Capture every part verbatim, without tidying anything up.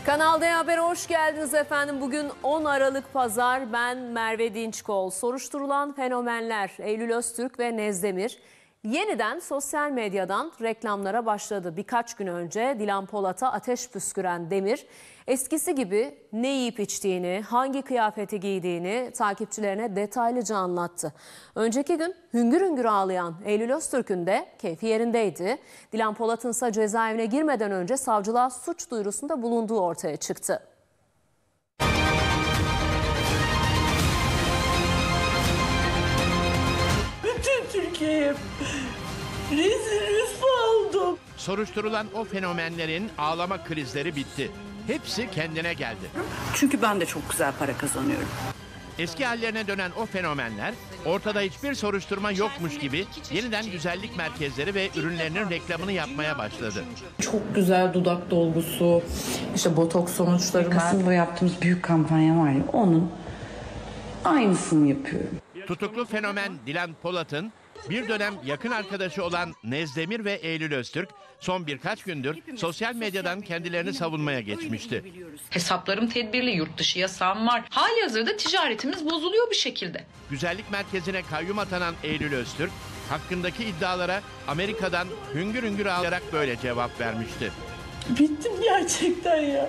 Kanal D Haber'e hoş geldiniz efendim. Bugün on Aralık Pazar. Ben Merve Dinçkol. Soruşturulan fenomenler Eylül Öztürk ve Nezdemir yeniden sosyal medyadan reklamlara başladı. Birkaç gün önce Dilan Polat'a ateş püsküren Demir, eskisi gibi ne yiyip içtiğini, hangi kıyafeti giydiğini takipçilerine detaylıca anlattı. Önceki gün hüngür hüngür ağlayan Eylül Öztürk'ün de keyfi yerindeydi. Dilan Polat'ın ise cezaevine girmeden önce savcılığa suç duyurusunda bulunduğu ortaya çıktı. Bütün Türkiye'ye rezil rüsva oldum. Soruşturulan o fenomenlerin ağlama krizleri bitti. Hepsi kendine geldi. Çünkü ben de çok güzel para kazanıyorum. Eski hallerine dönen o fenomenler ortada hiçbir soruşturma yokmuş gibi yeniden güzellik merkezleri ve ürünlerinin reklamını yapmaya başladı. Çok güzel dudak dolgusu, işte botoks sonuçları. Kasım'da yaptığımız büyük kampanya var ya, onun aynısını yapıyorum. Tutuklu fenomen Dilan Polat'ın bir dönem yakın arkadaşı olan Nezdemir ve Eylül Öztürk son birkaç gündür sosyal medyadan kendilerini savunmaya geçmişti. Hesaplarım tedbirli, yurt dışı yasağım var. Halihazırda ticaretimiz bozuluyor bir şekilde. Güzellik merkezine kayyum atanan Eylül Öztürk hakkındaki iddialara Amerika'dan hüngür hüngür ağlayarak böyle cevap vermişti. Bittim gerçekten ya.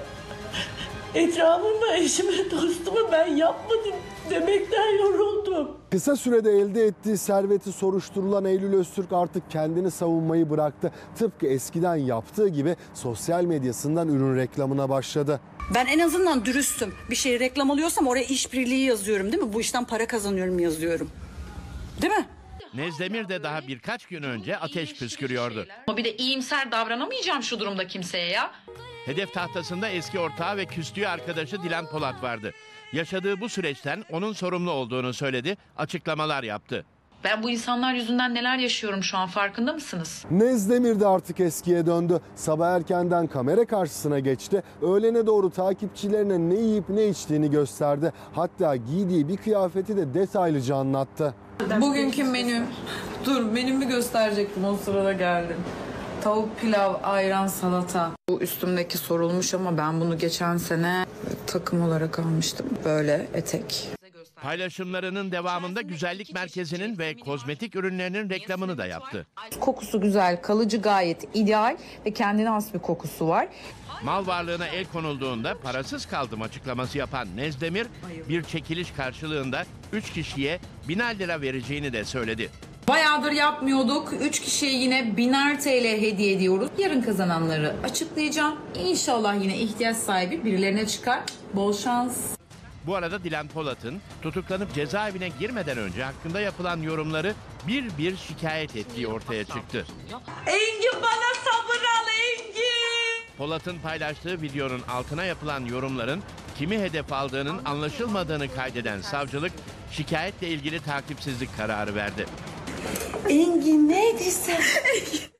Etrafımda eşime, dostuma ben yapmadım demekten yoruldum. Kısa sürede elde ettiği serveti soruşturulan Eylül Öztürk artık kendini savunmayı bıraktı. Tıpkı eskiden yaptığı gibi sosyal medyasından ürün reklamına başladı. Ben en azından dürüstüm. Bir şey reklam alıyorsam oraya işbirliği yazıyorum, değil mi? Bu işten para kazanıyorum yazıyorum. Değil mi? Nezdemir de daha birkaç gün önce ateş püskürüyordu. Ama bir de iyimser davranamayacağım şu durumda kimseye ya. Hedef tahtasında eski ortağı ve küstüğü arkadaşı Dilan Polat vardı. Yaşadığı bu süreçten onun sorumlu olduğunu söyledi, açıklamalar yaptı. Ben bu insanlar yüzünden neler yaşıyorum şu an, farkında mısınız? Nezdemir de artık eskiye döndü. Sabah erkenden kamera karşısına geçti. Öğlene doğru takipçilerine ne yiyip ne içtiğini gösterdi. Hatta giydiği bir kıyafeti de detaylıca anlattı. Bugünkü menü. Dur, menümü gösterecektim, o sırada geldim. Tavuk pilav, ayran, salata. Bu üstümdeki sorulmuş ama ben bunu geçen sene takım olarak almıştım. Böyle etek. Paylaşımlarının devamında güzellik merkezinin ve kozmetik ürünlerinin reklamını da yaptı. Kokusu güzel, kalıcı, gayet ideal ve kendine has bir kokusu var. Mal varlığına el konulduğunda parasız kaldım açıklaması yapan Nezdemir bir çekiliş karşılığında üç kişiye biner lira vereceğini de söyledi. Bayağıdır yapmıyorduk. Üç kişiye yine biner T L hediye ediyoruz. Yarın kazananları açıklayacağım. İnşallah yine ihtiyaç sahibi birilerine çıkar. Bol şans. Bu arada Dilan Polat'ın tutuklanıp cezaevine girmeden önce hakkında yapılan yorumları bir bir şikayet ettiği ortaya çıktı. Engin bana sabır al Engin. Polat'ın paylaştığı videonun altına yapılan yorumların kimi hedef aldığının anlaşılmadığını kaydeden savcılık şikayetle ilgili takipsizlik kararı verdi. Engin neydi sen?